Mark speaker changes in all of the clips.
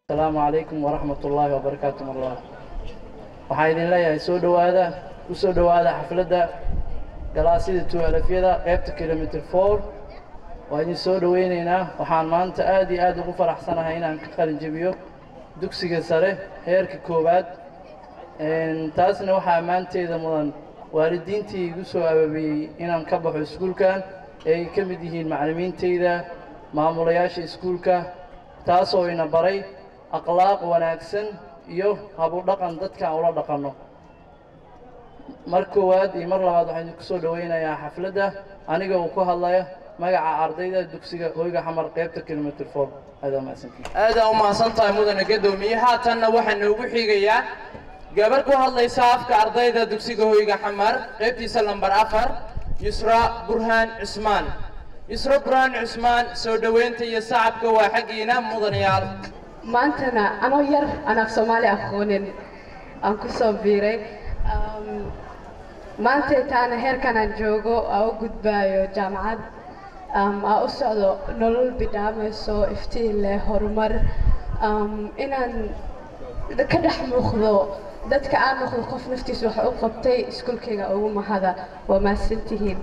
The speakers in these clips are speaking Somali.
Speaker 1: السلام عليكم ورحمة الله وبركاته الله. وحين الله يسود هذا وسود هذا حفلة جلاسيد توالفيدا قيبت كيلومتر 4 وين يسود ويننا وحان ما أنت آدي غفر أحسن هنا كقرن جبيو دكسي جسره هيرك كوباد إن تاسنا وحا ما أنت إذا مدن والدين تي جسوا أبي إن كبحوا سكول كان أي كم دهين معلمين تيدا معمولياش سكول كا تاسو إن بري أخلاق وناكسن iyo habu dhaqan dadka ula dhaqano markood iyo mar labaad waxaan ku soo dhaweynayaa xafladda aniga oo ku hadlaya magaca ardayda dugsiga Hoyga Xamar qaybta kilometer 4
Speaker 2: aad u mahadsantahay mudane gadoomiye haatanna waxaan ugu xigayaa gabar ku hadlaysa afka ardayda dugsiga Hoyga Xamar qaybtiisa lambar 4 Yusra Burhan Usman soo dhaweynta iyo sacabka waa xaqiina mudanayaal
Speaker 3: maantana anoo yar af Soomaali aqoonin aan ku soo biiray maanta taana heerkan aan joogo oo gudbaayo jaamacad u socdo nolol bidaamayso iftiin leh horumar inaan ka dhex muuqdo dadka aan noqdo qof naftiisa wax u qabtay iskuulkayga ugu mahada waa maasantihiin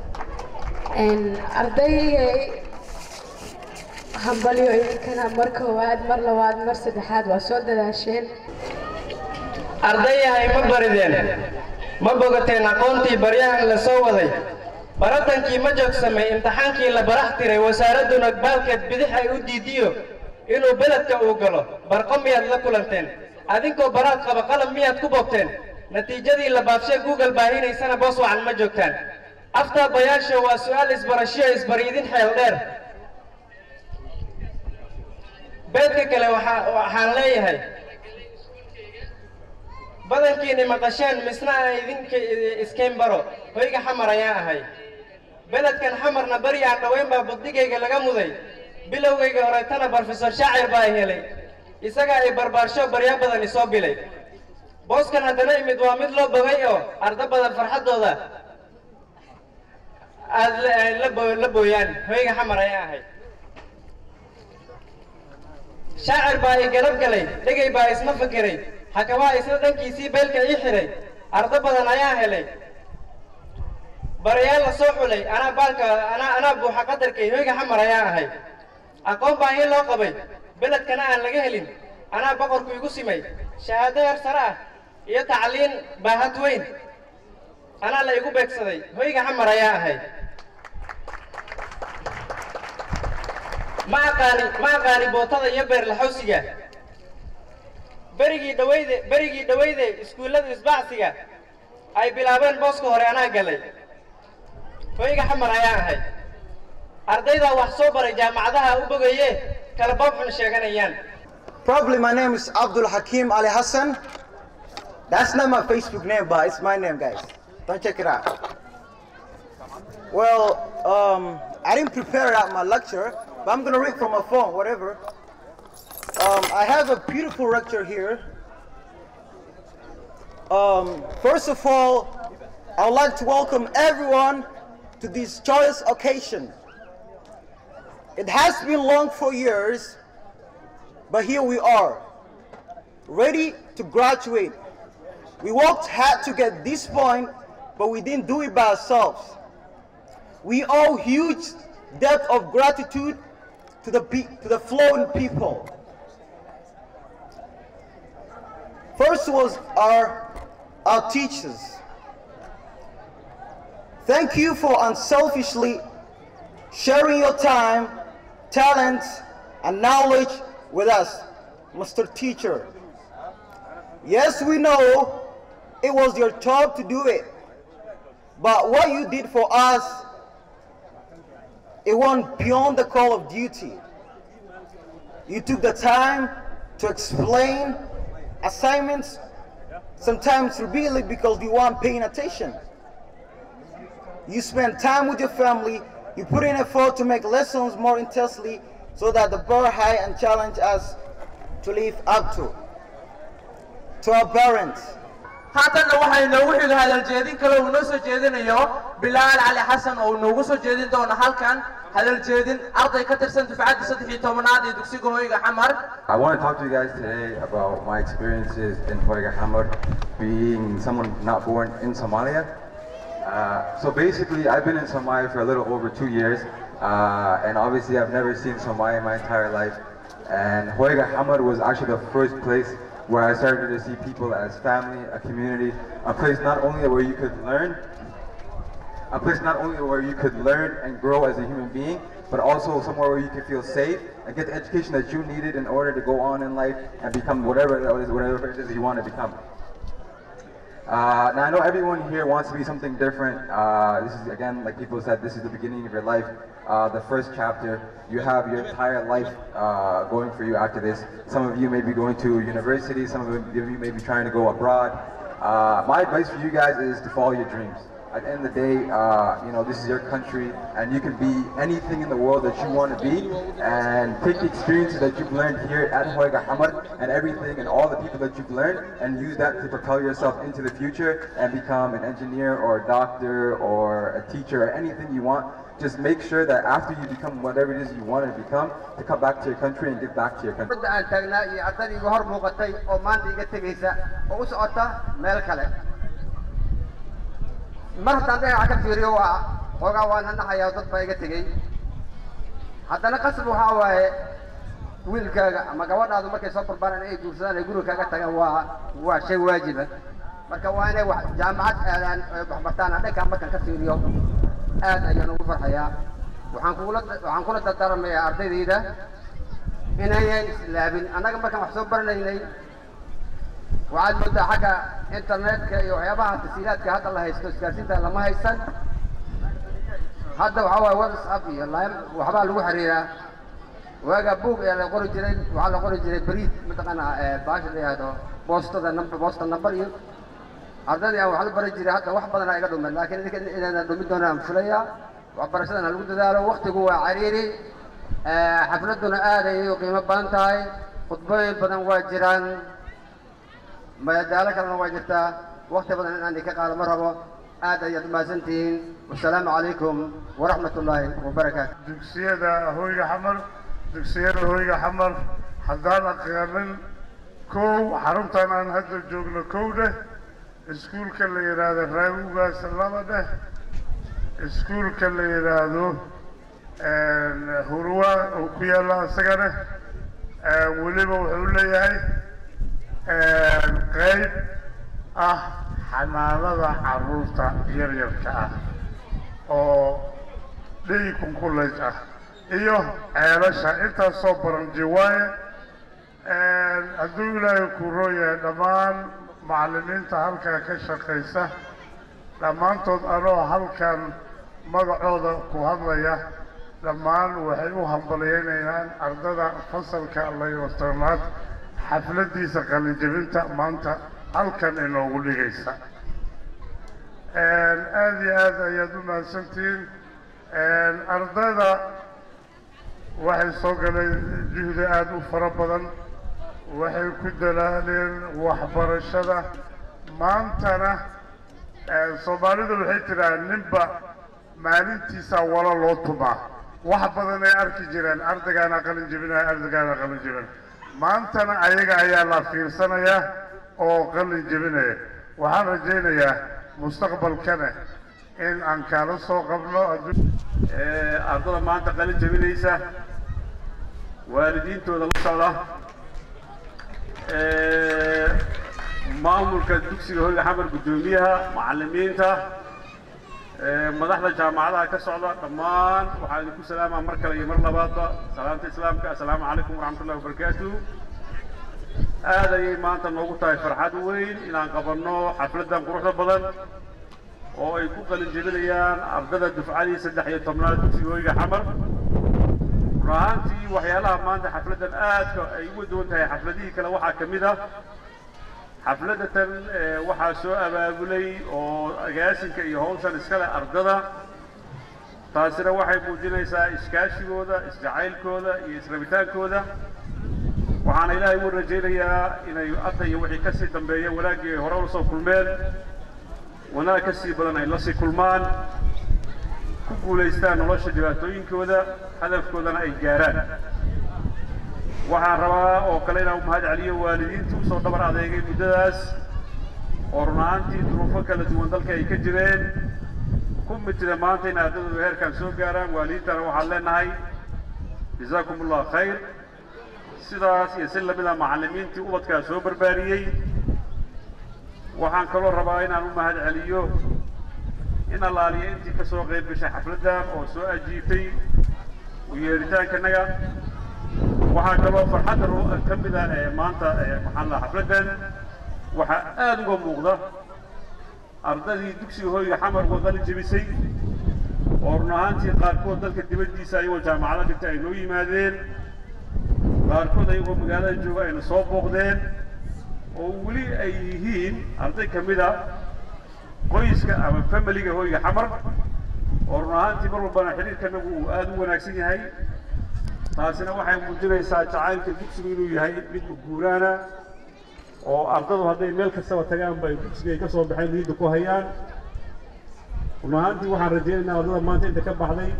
Speaker 3: ardaygay hambalyo idinkana mar koowaad mar labaad mar saddexaad waa soo dadaasheen
Speaker 2: ardayahay ma barideen ma bogateen aqoontii baryahan la soo waday baratankii ma joogsamay imtixaankii la barax tiray wasaaraduna baalkeed bidix ay u diidiyo inuu beledka uu galo barqo miyaad la kulanteen adinkoo baraad qaba qalam miyaad ku bogteen natiijadii la baabshay Google baahinaysana boos wacan ma joogtaan afta bayaasha waa su'aal isbarashiyo isbariidin xeel dheer beedka kale waxaan leeyahay badankiina maqasheen misna idinka iskeen baro Hoyga Xamar ayaa ahay beledkan xamarna bari aan dhaweyn baa buddigayga laga muday bilowgayga horeetana professor Shaacir baa helay isaga ay barbaarsho barya badan isoo bilay booskan haddana imid waa mid loo bogay oo arda badan farxadooda aad la booyaan Hoyga Xamar ayaa ahay شاعر باي قلب قلي دقي باي اسمه فكري حكوا اسمه دنكي سي بيلك يحري أرض بدن عياه لي بريال الصوح لي أنا بالك أنا أبو حقدر كي هيك حمر عياه هاي أقوم باي لو قبي بلد كنا لجهلين أنا بقر كي قسمي شهادة سرعة يتعلين بهات وين أنا لا يقول بكسدي هيك حمر عياه هاي ما قاني بوطة يبر الحوسية بريجي دويدة اسكولة اسباعسية أي بلابن بوسكو هريانا قلي Hoyga Xamar ayaa ahay ardayda wax soo baray jaamacadaha u bogayay kala babxun sheeganayaan.
Speaker 4: Probably my name is Abdul Hakim Ali Hassan. That's not my Facebook name, but it's my name, guys. Don't check it out. Well, I didn't prepare out my lecture, but I'm gonna read from my phone, whatever. I have a beautiful lecture here. First of all, I would like to welcome everyone to this joyous occasion. It has been long for years, but here we are, ready to graduate. We worked hard to get this point, but we didn't do it by ourselves. We owe huge debt of gratitude to the flowing people. First was our teachers. Thank you for unselfishly sharing your time, talent, and knowledge with us, Mr. Teacher. Yes, we know it was your job to do it, but what you did for us, it went beyond the call of duty. You took the time to explain assignments, sometimes repeatedly because you weren't paying attention. You spend time with your family, you put in effort to make lessons more intensely so that the bar high and challenge us to live up to. To our parents,
Speaker 5: هاتنا waxay noogu xiga hadal jeedin kale oo noo soo jeedinayo Bilaal Ali Xasan oo noogu soo jeedin doona halkan hadal jeedin arday ka tirsan dufcadda 13aad ee dugsiga Hoyga Xamar.
Speaker 6: I want to talk to you guys today about my experiences in Hoyga Xamar, being someone not born in Somalia. So basically, I've been in Somalia for a little over 2 years, and obviously I've never seen Somalia in my entire life. And Hoyga Xamar was actually the first place where I started to see people as family, a community, a place not only where you could learn, and grow as a human being, but also somewhere where you could feel safe and get the education that you needed in order to go on in life and become whatever it is you want to become. Now I know everyone here wants to be something different. This is, again, like people said, this is the beginning of your life, the first chapter. You have your entire life going for you after this. Some of you may be going to university, some of you may be trying to go abroad. My advice for you guys is to follow your dreams. At the end of the day, this is your country, and you can be anything in the world that you want to be, and take the experiences that you've learned here at Hoyga Xamar and everything and all the people that you've learned, and use that to propel yourself into the future and become an engineer or a doctor or a teacher or anything you want. Just make sure that after you become whatever it is you want to become, to come back to your country and give back to your country.
Speaker 7: مرت عندنا عكت في ريوة وقاوانا نحيا ضد بايقتي حتى نقصر وحاوة ويل كاغا ما قوانا هذا مركز صبر بانا ايه جوزان يقولوا كاغا تاغا هو شيء واجبه مركوانا جامعات بحبطان هذا كان مكان كثير يوم أنا نوفر حياة وحنقول تدرم يا أرضي ذي ده هنا لابن أنا كم كان محسوب برنا هنا وعاد مدة حاجة إنترنت كيوحيابها تسهيلات كهذا الله يستوسكاسين ده لما هيسن هذا وحوا واتساب يلا وحبا لو حريرة وجا بوك يلا قري جري وعلى قري جري بريد متقنا باش اللي هذا بوست النمبر يو أردنا أو حلو بري جري هذا واحد بدنا يقدم لكن إذا دمدنا مفليا وبرشلنا الوقت ده وقت جوا عريري حفلتنا آلي وقيمة بانتاي خطبين بدن واجران ما يدالك أنا واجرتا وقت بدن عندي كقال مرحبا هذا يدمى سنتين والسلام عليكم ورحمة الله وبركاته.
Speaker 8: دكسيدا هويجا حمر دكسيدا هويجا حمر حضارة قيامن كو حرمتنا أن هذا الجوجل كوده اسكول كله يراد رايوغا سلامة ده اسكول كله يرادو هروا وكيالا سجنه وليبا وحولي هاي قيد حنانة عروسة يريركا oo leeyikun kullaysa iyo ceelasha inta soo baran jiwaaye hadduu ilaahay ku rooyahay dhammaan macallimiinta halkaa ka shaqaysa dhammaantood anoo halkan magacooda ku hadlaya dhammaan waxay u hambalyeynayaan ardada fasalka layo-tobnaad xafladiisa qalinjebinta maanta halkan inoogu dhigaysa aad iyo aad ayaad u mahadsantihiin ardayda waxay soo galeen juhdi aad u fara badan waxay ku dadaaleen waxbarashada maantana Soomaalidu waxay tiraahdaan ninba maalintiisa wala loo tumaa wax badan ay arki jireen ardaygaana qalin jebinaya maantana ayaga ayaa la fiirsanayaa oo qalin jebinaya waxaan rajaynayaa mustaqbalkana in aan kala soo qabno
Speaker 9: ardada maanta qalin jebinaysa waalidiintooda la socda maamulka dugsiga Hoyga Xamar gudoomiyaha macallimiinta madaxda jaamacadaha ka socda dhammaan waxaan idinku salaamaa mar kale iyo mar labaadba salaanta islaamka assalaamu calaykum waraxmatullahi wabarakaatuh aad ayay maanta noogu tahay farxad weyn inaan qabanno xafladan quruxda badan oo ay ku qalin jebinayaan ardada dufcadii 13aad dugsiga Hoyga Xamar runtii waxyaalaha maanta xafladan aadka ay ugu duwan tahay xafladihii kale waxaa ka mid ah xafladatan waxaa soo abaabulay oo agaasinka iyo hawshan iskale ardada taasina waxay muujinaysaa iskaashigooda isjacaylkooda iyo israbitaankooda waxaan ilaahay u rajaynayaa inay arday wixii ka sii dambeeya wanaagii hore u soo kulmeen wanaag ka sii badan ay la sii kulmaan ku guulaystaan nolosha dhibaatooyinkooda hadafkoodana ay gaaraan waxaan rabaa oo kale inaan mahad celiyo waalidiinta u soo dhabar adeegay muddadaas oo run ahaantii duruufo kala duwan dalka ay ka jireen ku mitida maanta in ardaydu heerkan soo gaaraan waalidiintana waxaan leenahay jazaakum allah khayr sidaas iyo si lamida macallimiintii ubadkaa soo barbaariyey waxaan kaloo rabaa inaan u mahad celiyo in allaaliya intii ka soo qayb gashay xafladdan oo soo ajiibtay u yeeritaankanaga waxaa kaloo farxadda ka mid ah maanta maxaan lahaa xafladdan waxaa aad uga muuqda ardaydii dugsiga hoyga xamar uga qalin jebisay oo run ahaantii qaarkood dalka dibaddiisa ayagoo jaamacada dhigtay ay noo yimaadeen qaarkood ayagoo magaalada jooga ayna soo booqdeen oo weli ay yihiin arday ka mid a qoyska ama familiga hoyga xamar oo run ahaantii mar walbana xiriirkanagu uu aad u wanaagsan yahay taasina waxay muujinaysaa jacaylka dugsigu inuu yahay mid guuraana oo ardadu hadday meel kastaba tagaan bay dugsiga ay ka soo baxeen niyadda ku hayaan run ahaantii waxaan rajaynaynaa ardada maanta inta ka baxday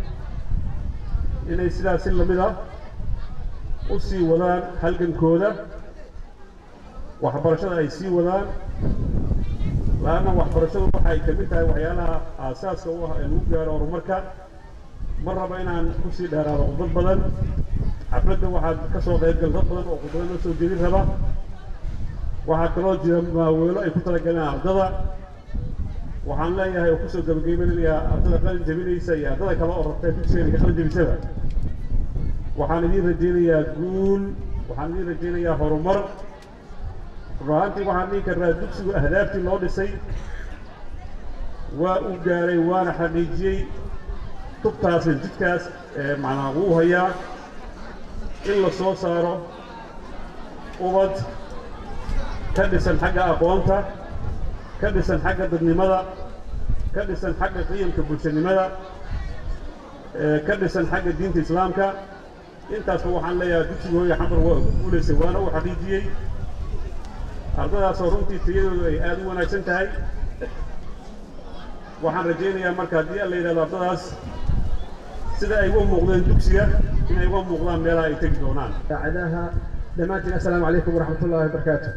Speaker 9: inay sidaas si lamid ah u sii wadaan halgankooda waxbarashada ay sii wadaan laana waxbarashadu waxay ka mid tahay waxyaalaha aasaaska u ah ee lagu gaaro horumarka ma raba inaan ku sii dheeraado khudbad badan xafladda waxaad ka soo qaybgal dad badan oo khudbado loo soo jeedin raba waxaa kaloo jira maaweelo ay ku talagaleen ardada waxaan leeyahay oo kusoo gabagabeynaya ardada qalin jebinaysa iyo ardada kale oo rabtay dugsiga qalin jebisada waxaan idiin rajaynayaa guul waxaan idiin rajaynayaa horumar runaantii waxaan dhihi karnaa dugsigu ahdaaftii loo dhisay waa uu gaaray waana xaqiijiyey tubtaasi jidkaas macnaa wuu hayaa in la soo saaro ubad ka dhisan xagga aqoonta ka dhisan xagga dadnimada ka dhisan xagga qiyamka bulshanimada ka dhisan xagga diinta islaamka intaasba waxaan leeyahay dugsiga hoyga xamar waa guulaysay waana uu xaqiijiyey ardadaasoo runtii tayadoodu ay aad u wanaagsan tahay waxaan rajaynayaa marka haddii alla yidhahdo ardadaas sida ay uga muuqdeen dugsiga inay uga muuqdaan meelaha ay tegi doonaan
Speaker 10: daacadaha dhammaantiin assalaamu calaykum waraxmat ullahi wabarakaatu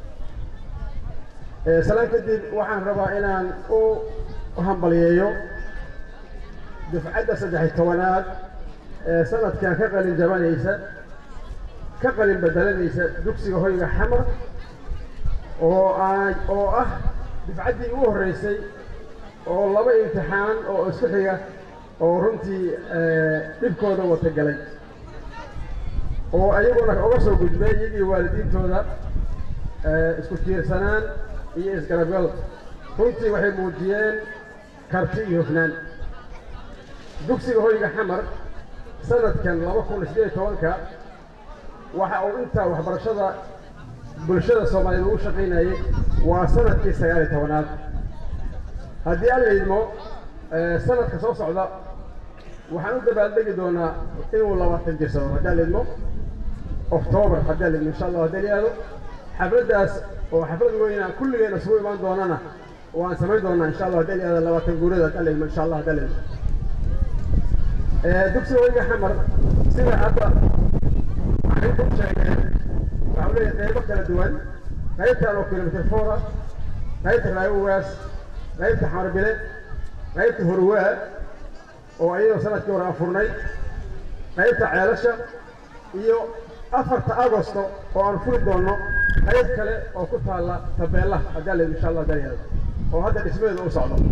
Speaker 10: salaan kadib waxaan rabaa inaan u hambaliyeeyo dufcadda 13aad ee sanadkan ka qalin jabanaysa ka qalin bedelanaysa dugsiga hoyga xamar oo ah dufcaddii ugu horreysay oo laba imtixaan oo isku xiga oo runtii dhibkooda wata galay oo ayaguna uga soo gudbay iyagii waalidiintooda isku tiirsanaan iyo isgarabgal runtii waxay muujiyeen karti iyo hufnaan dugsiga hoyga xamar sanadkan 2018 waxa uu intaa waxbarashada bulshada Soomaaliyeed ugu shaqeynayay waa sanadkii 19aad haddii aan leedmo sanadka soo socda waxaan u dabaaldegi doonaa inuu 20 jir sano haddii aan leedmo October haddii aan leedmo insha Allah haddii leedo xafladaas oo xaflad weyn aan kulligeena soo imaan doonana waan samayn doonaa insha Allah haddii leedo 20 guurada haddii aan leedmo insha Allah haddii leedo dugsiga hoyga xamar sida hadda waxay ku sheegeen waxaa leeyahay qaybo kala duwan qaybtan oo kilomitir 4 qaybta raayowaas qaybta xarbile qaybta horwaa oo ayadoo sanadkii hore afurnay qaybta ceelasha iyo 4 Agosto oo aan furi doono qayb kale oo ku taala tabeella haddii la insha Allah daryeelo oo hadda dhismeedu u socdo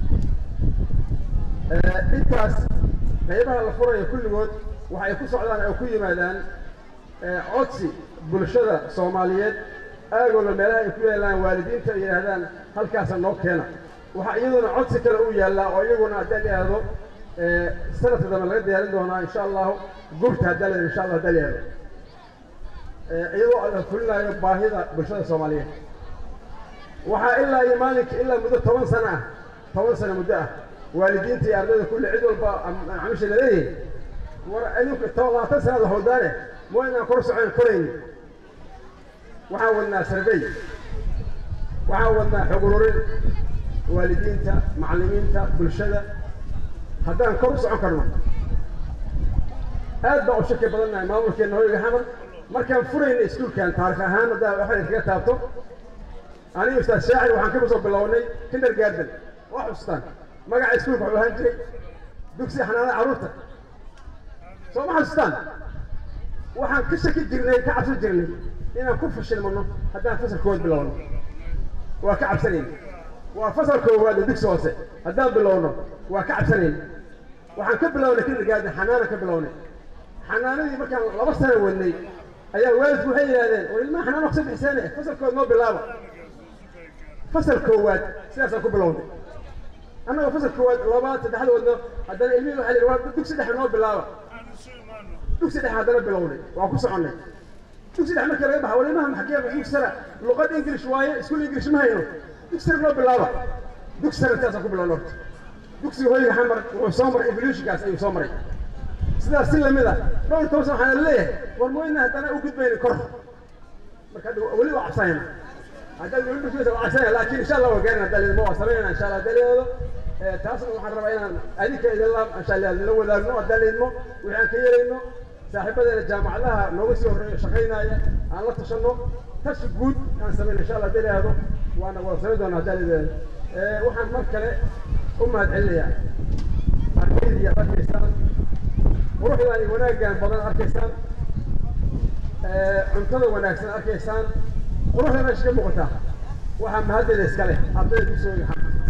Speaker 10: intaas qaybaha la furayo kulligood waxay ku socdaan oo ku yimaadaan codsi bulshada Soomaaliyeed aagooda meelaha ay ku yeelaan waalidiinta ay yiraahdaan halkaas noo keena waxa iyaduna codsi kale u yaala oo iyaguna hadaliyado sanadka dambe laga diyaarin doonaa insha Allah gurta hadaliyado insha Allah hadaliyado iyadoo aan fulinayo baahida bulshada Soomaaliyeed waxa ilaa maalinka ilaa muddo 10 sano muddo ah waalidiinta iyo ardayda kulli cid walba camisha leeyahay war ayuka 20 sano hawdaane mo inaan kor socon koreyn waxaan wadnaa survey waxaan wadnaa xog ururin waalidiinta macallimiinta bulshada haddaan kor u socon karno aad baa u shaki badannahay maamulkeena hoyga xamar markaan furayna iskuulkan taarikh ahaan haddaa waxay kaga taabto aniga ustaad shaacir waxaan ka soo bilownay kindergarten waa xustaan magaca iskuulka wuxuu ahaan jiray dugsiga xanaanada carruurta soo ma xasuustaan waxaan ka shaki jirnay ka cabsan jirnay inaan ku fashilmano haddaan fasalkood bilowno waa ka cabsanayn waa fasal koowaad ee dugsi hoose haddaan bilowno waa ka cabsanayn waxaan ka bilownay kindergarten xanaana ka bilownay xanaanadii markaan 2 sano wadnay ayaa waalidku waxay yidhaahdeen war ilmaha xanaan waqti bixisane fasalkood noo bilaaba fasal koowaad sidaasaan ku bilownay annagoo fasal koowaad 2 3 wadno haddana ilmihii waxaa yidhi waa dugsi dhexe noo bilaaba dugsi dhexe haddana bilownay waa ku soconnay dugsi dhexe markii laga baxa war ilmaha maxaa dugsi sare luqad ingilish waaye iskuul ingilish ma hayno dugsi sare noo bilaaba dugsi sare sidaasaan ku bilownay horta dugsiga hoyga xamar wuxuu soo maray evolutionkaas ayuu soo maray sidaas si lamid ah dhowr toban sano waxaan leeyahay war mooyna haddana u gudbayna kor marka weli waa cabsanayna haddaan weli dhufaysa waa cabsanaya laakiin insha allah waa gaarina haddaan idinma waa samaynayna insha allah haddaan leedo taasna waxaan rabaa inaan adinka idinla insha allah idinla wadaagno haddaan leedmo wixii aan ka yeelayno saaxiibadeena jaamacadaha nooga sii horreeya shaqaynaya aan la tashanno tashi guud aan samayno insha allah haddaan leedo waana wada samayn doonaa haddaan leedo waxaan mar kale u mahadcelinayaa ardaydiya arkaysaan quruxdan iyo wanaaggan badan arkaysaan cuntada wanaagsan arkaysaan quruxda meesha ka muuqata waxaa mahaddeeda iska leh ardayda dugsiga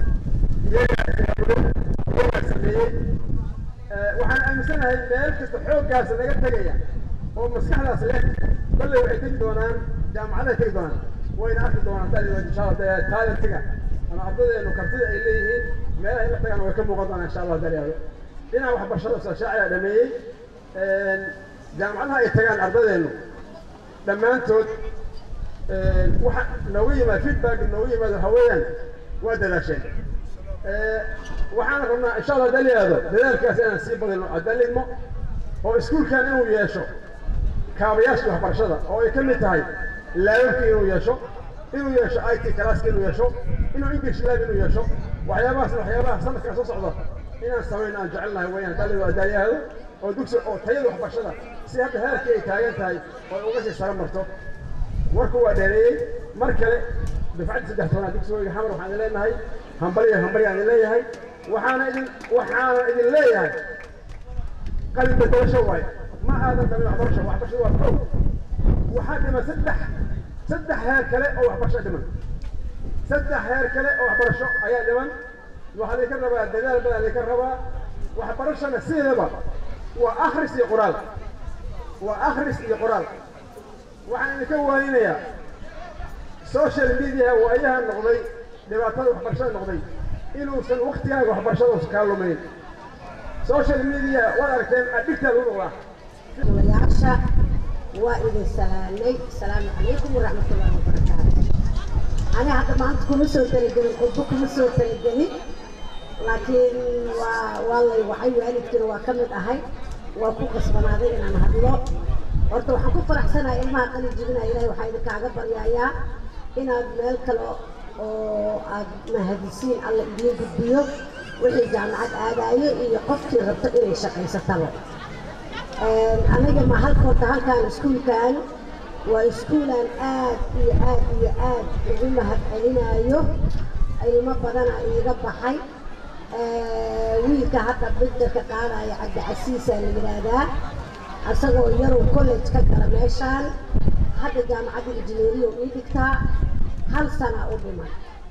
Speaker 10: iyagaa sameeyey waxaan aaminsanahay meel kasta xooggaas laga tegaya oo maskaxdaas leh kolley waxay tegi doonaan jaamacadahay tegi doonaan wayna arki doonaan haddaan insha allah taalentiga ama ardaydeenu kartida ay leeyihiin meelaha ila tagaan way ka muuqan doonaan insha allah haddaan yidhahdo dhinaca waxbarashada ustaad shaacir dhameeyey jaamacadaha ay tagaan ardaydeenu dhammaantood waxa nooga yimaad feedback nooga yimaad waxa weeyaan waa dadaasheen waxaan rabnaa insha allah haddaan yidhahdo dadaalkaas inaan sii badino haddaan lidmo oo iskuulkan inuu yeesho kaabayaashii waxbarashada oo ay ka mid tahay laababkii inuu yeesho IT classka inuu yeesho inuu English lab inuu yeesho waxyaabaha sanadkan soo socda inaan samayno aan jecelnahay weeyaan dalida adaayahdo oo dugsi oo tayada waxbarashada si hadda heerkii ay taagan tahay oo uga sii sare marto warku waa dheereeyay mar kale dafcad 3 toban dugsiga xamar waxaan leenahay hambaliya aan leeyahay waxaana idin leeyahay qalin bedesho waay ma aadan dhamin waxbarashada waa kow waxaa dhima saddex heer kale oo waxbarasho dhiman ayaa dhiman waxaa laga rabaa dadaal badan laga rabaa waxbarashada sideedaba waa akhris iyo qoraal waxaan idinka waaninayaa social media waayaha noqday dhibaatada waxbarashada noqday inuusan waqtigaaga waxbarashada kaa lumayn social media waad aragteen addicted u noqdaa
Speaker 11: walayaasha waa idin salaamay salaamu calaykum waraxmatullaahi wabarakaatu أنا هذا ما عندكم مسؤول تلقين قلتكم مسؤول تلقيني لكن والله وحي وعلي كتير وكمل أهي وأكون قسمنا هذه أنا هذلو ورتو حكوا فرح سنة إلما قال جبنا إلهي وحي ذك عقبر يا إن الملك لو مهندسين على إيديه بالبيو وحي جامعات آدايو يقف ربط إلى شقي ستلو أنا جمع هالكوت هالكان سكول كان وإسكولا آد ومهد علينا أيوه أي ما بدنا يربى حي ويلك حتى بدك قارا يعد عسيسة لمرادا أصدقوا يرو كل تككر ماشان حتى جامعة الإنجنيرية وإيدكتا هل سنة أبما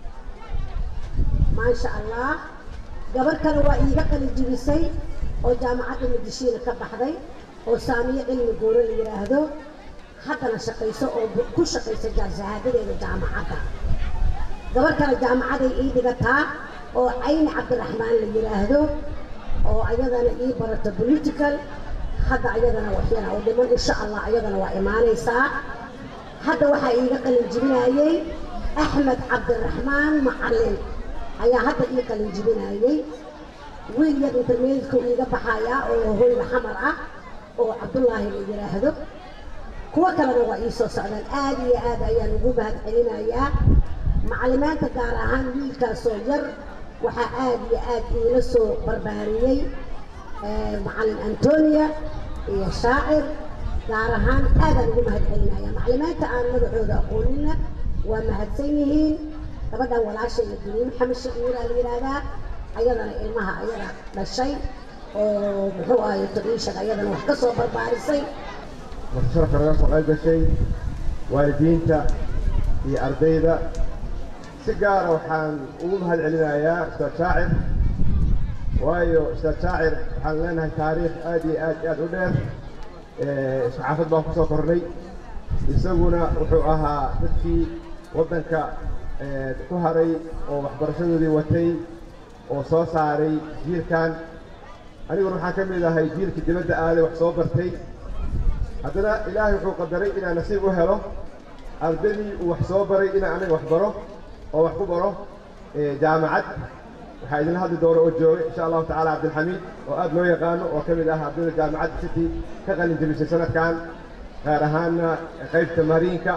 Speaker 11: ما شاء الله قبل كانوا إيدك الجبسي وجامعة المدشين كبحضي وسامية علم قولوا اللي يراهدو حتى شقيسو أو كل شقيسة جازهادة للجامعة قبل كان الجامعة إيدكتا أو عين عبد الرحمن اللي يراهدو أو أيضا برة بوليتيكال هذا أيضا وحينا ودمن إن شاء الله أيضا وإيماني ساعة هذا وحي إيقل الجبنايي أحمد عبد الرحمن معلم أي هذا إيقل الجبنايي وين يدو تلميذكم إيقا بحايا أو هو الحمراء أو عبد الله اللي يراهدو kuwa kalena waa ii soo socdaan aad iyo aad ayaan ugu mahad celinayaa macallimiinta gaar ahaan wiilkaasoo yar waxaa aad iyo aad iila soo barbaariyey macallin Antonia iyo shaacir gaar ahaan aadaan ugu mahad celinayaa macallimiinta aan magacooda aqoonina waa mahadsan yihiin gabadhan walaashay iyo Duniya Maxamed Shaciir la yiraahdaa ayadana ilmaha ayada dhashay oo muxuu ahaay tabiisha ayadana wax ka soo barbaarisay
Speaker 10: marsharax laga soo qayb gashay waalidiinta iyo ardayda si gaar ah waxaan ugu mahad celinayaa Ustaad Shaacir waayo Ustaad Shaacir waxaan leenahay taariikh aad iyo aad u dheer saxaafad baan ku soo kornay isaguna wuxuu ahaa dadkii waddanka ku haray oo waxbarashadoodii watay oo soo saaray jiilkan aniguna waxaan ka mid ahay jiilkii dibadda aaday wax soo bartay haddana ilaahay wuxuu qadaray inaan nasiib u helo ardaydii uu wax soo baray inaan aniga wax baro oo wax ku baro jaamacad waxaa idin hadli doona oo joogay insha allahu tacaala cabdilxamiid oo aad loo yaqaano oo ka mid ah ardayda jaamacadda city ka qalin jebisay sanadkan gaar ahaana qaybta mariinka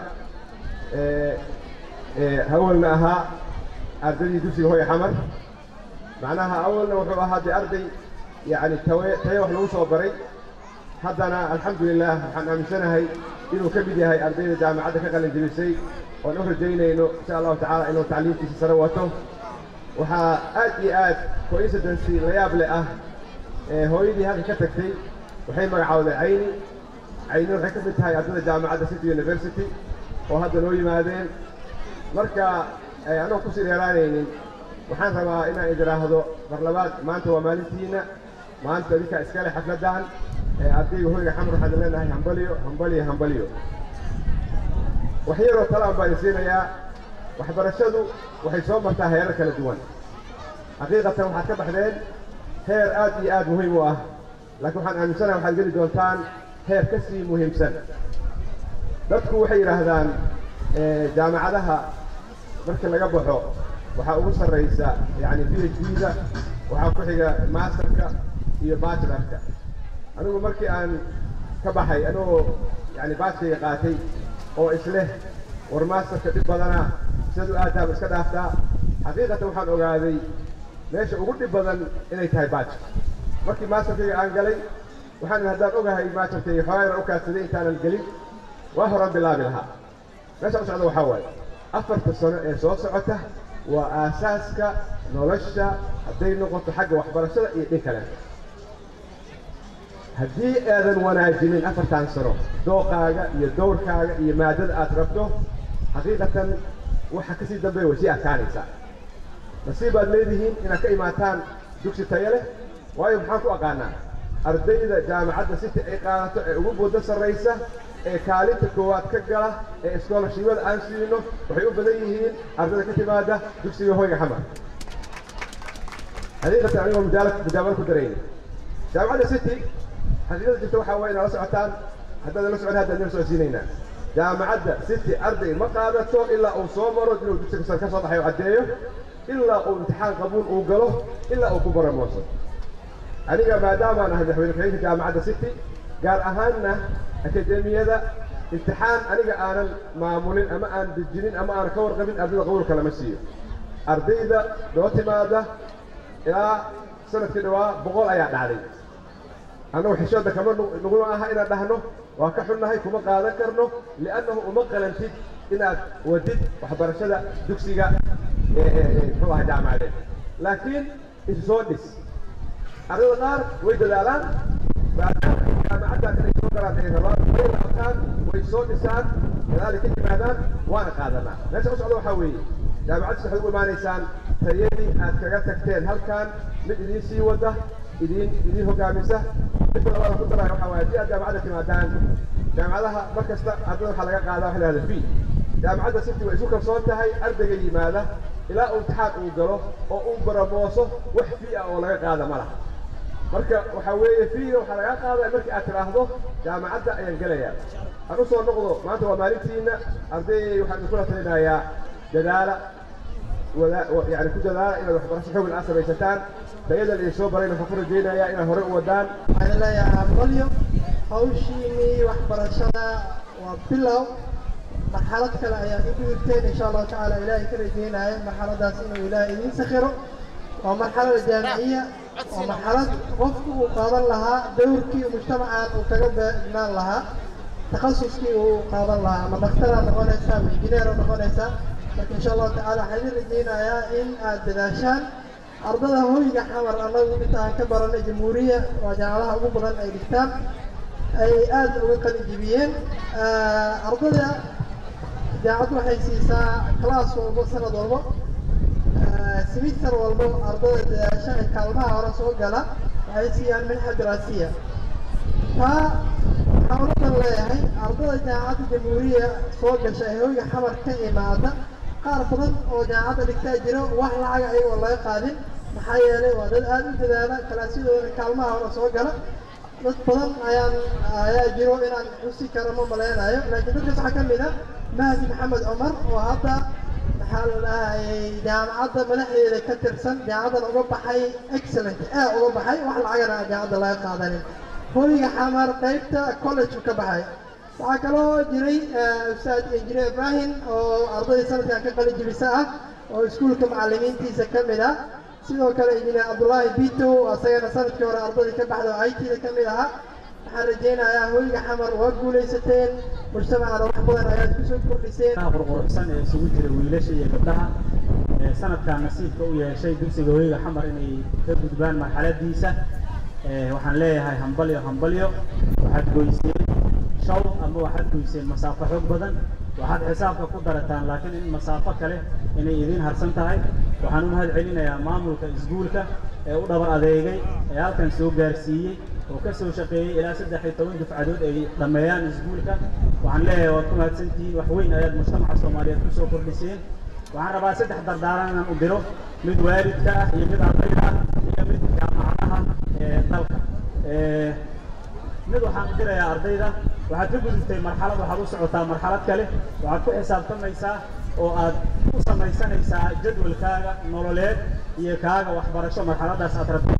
Speaker 10: awalna ahaa ardaydii dugsiga hooya xamar macnaha awalna wuxuu ahaa dee arday يعني تاي wax lagu soo baray haddana alxamdulilah waxaan aaminsanahay inuu ka mid yahay ardayda jaamacadda ka qalin jebisay oon u rajaynayno insha allahu tacaala inuu tacliintiisa sare wato waxaa aad iyo aad coincidence la yaab leh ah hooyadii halka ka tagtay waxay magacaawday cayni waxay ka mid tahay ardayda jaamacadda city university oo hadda noo yimaadeen marka anoo kusii dheeraanaynin waxaan rabaa inaan idiraahdo mar labaad maanta waa maalintiina maanta idinka iskale xafladan ardayga hoyga xamar waxaan leenahay hambaliyo wax yaroo talaan baan siinayaa waxbarashadu waxay soo martaa heerar kala duwan xaqiiqatan waxaad ka baxdeen heer aad iyo aad muhiim u ah laakiin waxaan aaminsanahay waxaad geli doontaan heer ka sii muhiimsan dadku waxay yidhaahdaan jaamacadaha marka laga baxo waxaa ugu sarreysa yani PhD-da waxaa ku xiga masterka iyo bachelorka anigu markii aan ka baxay anoo yani bachelorka qaatay oo isleh war masterka dhib badana sidoo aadaab iska dhaaftaa xaqiiqatan waxaan ogaaday meesha ugu dhib badan inay tahay bachelor markii masterka aan galay waxaan haddaan ogahay masterka xoogayna u kaadsaday intaanan gelin waa horaan bilaabi lahaa meesha u socda waxaa waaye 4 sano ee soo socota waa aasaaska nolosha hadday noqoto xagga waxbarashada iyo dhin kale haddii aadan wanaajinin 4 sano dooqaaga iyo dowrkaaga iyo maadada aad rabto xaqiiqatan waxa kasii dambeeya way sii adkaanaysaa nasiibaad leedihiin inaad ka imaataan dugsi tayo leh waayo maxaan ku aqaanaa ardayda jaamacadda city ay qaadato ee ugu muddo sarraysa ee kaalinta koowaad ka gala ee scholarship-yada aan siino waxay u badan yihiin ardayda ka timaada dugsiga hoyga xamar xaqiiqatan anigoo mujaabalo ku darayna jaamacadda city xaqiiqada jirta waxaa waye inaa la socotaan haddaadan la socon haddaan idin socodsiinaynaa jaamacadda city arday ma qaadato ilaa uu soo maro inuu dugsiga sare ka soo baxay oo caddeeyo ilaa uu imtixaan qabuul uu galo ilaa uu ku baramooso aniga maadaamaan ahay madaxweyne ku-xigeenka jaamacadda city gaar ahaanna akademiyada imtixaan aniga aanan maamulin ama aan dejinin ama aan ka warqabin ardayda qabuulka lama siiyo ardayda noo timaada ilaa sanadkii dhawaa 100 ayaa dhacday annagu xishooda kama nugula aha inaan dhahno waa ka xunnahay kuma qaadan karno li'annahu uma qalantid inaad wadid waxbarashada dugsiga muxuu ahaa jaamacadeed laakiin isu soo dhis ardayda qaar way dadaalaan jaamacaddan inay soo galaan ay rabaan way laabtaan way soo dhisaan gadaali ka yimaadaan waana qaadanaa meesha u socda waxaa weeye jaamacadda waxaad ugu imaanaysaan tayadii aad kaga tagteen halkan mid idiin sii wada idiin hogaamisa midda labaada ku daraya waxaa waaye haddii aad jaamacadda timaadaan jaamacadaha mar kasta ardayda waxaa laga qaadaa waxa la yihahda fee jaamacadda city way isu kalsoon tahay ardayga yimaada ilaa uu imtixaan uu galo oo uu baramooso wax fee ah oo laga qaada ma laha marka waxaa weeye fiiga waxaa laga qaadaa markii aad tiraahdo jaamacadda ayaan gelayaa aan u soo noqdo maanta waa maalintiina arday waxaan idinkula talinayaa dadaala يعني كل هذا إلى waxbarasho xoog ah samaysataan tayada ay soo bareen waxaan ku rajaynayaa inay hore u wadaan
Speaker 12: waxaan leeyahay hambalyo hawshiini waxbarashada وبالله مرحلة كلا يا إبنتين إن شاء الله تعالى إلهي كريدين هاي مرحلة داسين وإلهي إذن سخره ومرحلة الجامعية ومرحلة وفق وقابل لها دوركي ومجتمعات وكقب إجمال لها تخصصكي وقابل لها ما دكتورة نقونيسا وإنجينير نقونيسا لكن إن شاء الله تعالى حيدين الدين يا إن الدلاشان أرضها هو يحاول الله بتاع كبر الجمهورية وجعلها أبو بدن أي كتاب أي آد وقت الجبيين أرضها جاءت waxay siisaa class walba sanad walba semester walba ardayda dadaasha kaalmaha hore soo gala waxay siiyaan minxa diraasiya waxaan leeyahay ardayda jaamacadda jamhuuriya soo gasha ee hoyga xamar ka imaada qaar badan oo jaamacadda dhigtaa jiro wax lacag ayagoo laga qaadin maxaa yeelay waa dad aad u dadaala kalaasyadooda kaalmaha hore soo gala dad badan ayaa jiro inaan xusi karo ma maleynayo laakiin dadkaas waxaa ka mid ah مهدي محمد عمر وهذا محل جامعة مدحية كترسن جامعة أوروبا حي إكسلنت أوروبا حي وحل عجنا جامعة الله يقادرين هو حمر قيبته كولج وكبحي وعكلو جري أستاذ إنجينير إبراهيم وأرضي سنة كان قبل جلساء وسكولكم معلمين تيسا كاملة سيدو كان إنجينير عبد الله بيتو وسيانا سنة كورا أرضي كبحي وعيتي كاملة حرجينا يا هوي حمر وقوليستين مجتمعنا وحبنا يا كسود كردستين
Speaker 13: قرقرسان isugu jira wiilasha iyo gabdhaha sanadka nasiibka u yeeshay dugsiga hooyga xamar inay ka gudbaan marxaladiisa waxaan leeyahay hambalyo waxaad goyseen shaw ama waxaad goyseen masaafo xoog badan waxaad xisaabka ku darataan laakiin in masaafo kale inay idin harsan tahay waxaan u mahad celinayaa maamulka iskuulka ee u dhabar adeegay ee halkan soo gaarsiiyay oo ka soo shaqeeyay ilaa 13 dufcadood ay dhameeyaan iskuulka waxaan leeyahay waad ku mahadsantihiin wax weyn ayaad mujtamaca Soomaaliyeed ku soo kordhiseen waxaan rabaa 3 dardaaran inaan u diro mid waalidka ah iyo mid ardayda ah iyo mid jaamacadaha dalka mid waxaan u dirayaa ardayda waxaad ka gudubtay marxalad waxaad u socotaa marxalad kale waxaad ku xisaabtamaysaa oo aad u samaysanaysaa jadwalkaaga nololeed iyo kaaga waxbarasho marxaladaas aad rabto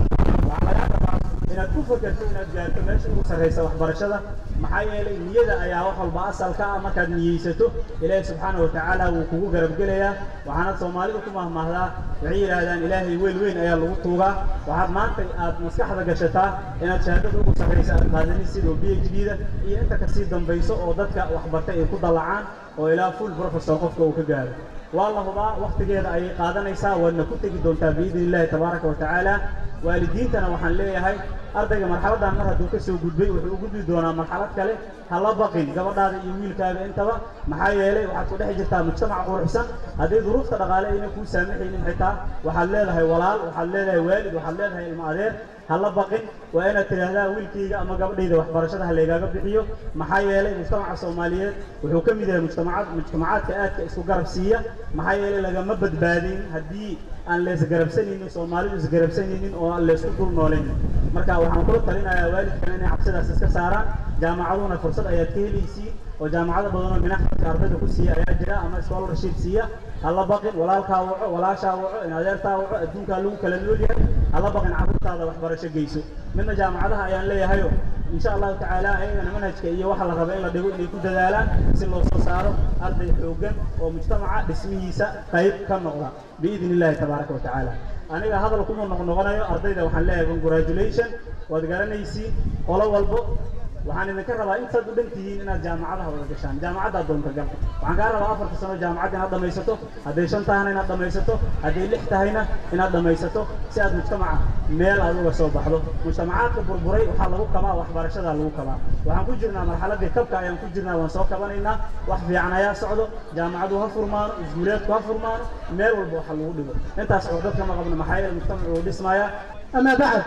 Speaker 13: inaad ku fakarto inaad gaarto meesha ugu sarreysa waxbarashada maxaa yeelay niyada ayaa wax walba asalka ah markaad niyeysato ilaahay subxaanahu wa tacaala wuu kugu garabgelayaa waxaana Soomaalidu ku mahmahdaa waxay yiraahdaan ilaahay weyn ayaa lagu tuugaa waxaad maanta aad maskaxda gashataa inaad shahaadada ugu sarreysa aad qaadanin sida PhD-da iyo inta ka sii dambayso oo dadka waxbartay ay ku dalacaan oo ilaa full professor qofka uu ka gaaro والله وقتgeeda ay qaadanaysaa wadna ku tagi doontaa biidilaahi tabaaraka wa tacaala waalidiintana waxaan leeyahay ardayga marxaladan mar hadduu ka soo gudbay wuxuu u gudbi doonaa marxalad kale hala baqin gabadhaada iyo wiilkaaga intaba maxaa yeelay waxaad ku dhex jirtaa mujtamac quruxsan haddii duruufta dhaqaale ayna kuu saamaxaynin xitaa waxaad leedahay walaal waxaad leedahay waalid waxaad leedahay ilmo adeer hala baqin waa inaad tiraahdaa wiilkayga ama gabadhayda waxbarashada haleegaaga bixiyo maxaa yeelay mujtamaca Soomaaliyeed wuxuu ka mid yahay mujtamacaadka aadka isku garab siiya maxaa yeelay lagama badbaadin haddii aan la isgarabsanaynin Soomaalidu isgarabsanaynin oo aan la isku dul nooleen marka waxaan kula talinayaa waalidkan inay cabsidaas iska saaraan jaamacaduna fursad ayaad ka helaysiin oo jaamacada badan oo minaxka ardayda ku siiya ayaa jira ama scholarship siiya hala baqin walaalkaa waco walaashaa waco in adeertaa waco adduunka lagu kala nool yahay hala baqin carruurtaada waxbarasho geyso midna jaamacadaha ayaan leeyahay إن شاء الله تعالى أيضا منهج كي وحلا ربنا إلا دقوا إني كنت دالان سلوا صاروا أرض حوجا ومجتمع اسمه قيد كنغرة بإذن الله تبارك وتعالى أنا هذا لكم نغنى أرضي وحلا congratulation وتقالنا يسي ولا والبو وحنا نكرر إن صدق بنتي إن الجامعة هذا الجشان جامعة دون تجمع وعن قارة أفر في سنة جامعة هذا ما يسته هذا شنطة هنا هذا ما يسته هذا لحتة هنا هذا ما يسته سياد مجتمع ميل هذا وسوى بحضه مجتمعات بربري وحلقوا كما وأخبار شذا لقوا كما وعن كجرنا مرحلة كبكة يوم كجرنا ونسوق كمان إننا وحفي عنايا سعودة جامعة دوها فرمان زميلات دوها فرمان ميل والبوحلقوا دبر أنت سعودة كما قبل محايا المجتمع ودسمايا
Speaker 12: أما بعد